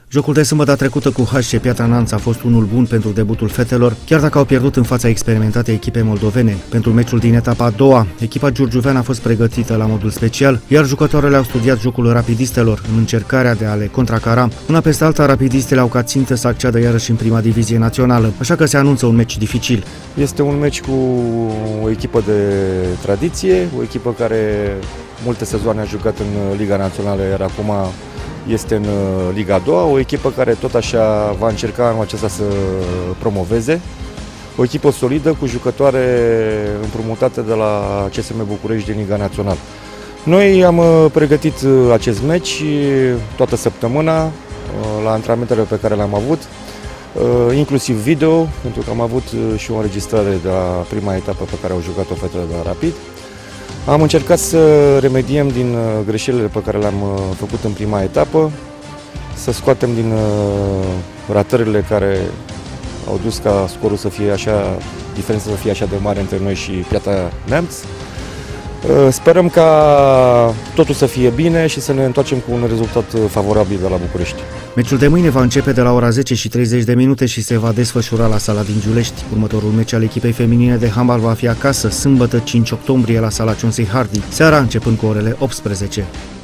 Jocul de sâmbătă trecută cu HC Piatra Neamț a fost unul bun pentru debutul fetelor, chiar dacă au pierdut în fața experimentatei echipei moldovene. Pentru meciul din etapa a doua, echipa giurgiuveană a fost pregătită la modul special, iar jucătoarele au studiat jocul rapidistelor în încercarea de a le contracara. Una peste alta, rapidistele au ca țintă să acceadă iarăși în prima divizie națională, așa că se anunță un meci dificil. Este un meci cu o echipă de tradiție, o echipă care multe sezoane a jucat în Liga Națională, iar acum este în Liga a doua, o echipă care tot așa va încerca anul acesta să promoveze, o echipă solidă cu jucătoare împrumutate de la CSM București din Liga Națională. Noi am pregătit acest meci toată săptămâna la antrenamentele pe care le-am avut, inclusiv video, pentru că am avut și o înregistrare de la prima etapă pe care au jucat-o fetele de la Rapid. Am încercat să remediem din greșelile pe care le-am făcut în prima etapă, să scoatem din ratările care au dus ca scorul să fie așa, diferența să fie așa de mare între noi și Piatra Neamț. Sperăm ca totul să fie bine și să ne întoarcem cu un rezultat favorabil de la București. Meciul de mâine va începe de la ora 10:30 și se va desfășura la sala din Giulești. Următorul meci al echipei feminine de handbal va fi acasă, sâmbătă 5 octombrie la sala Ciunsei Hardy, seara începând cu orele 18.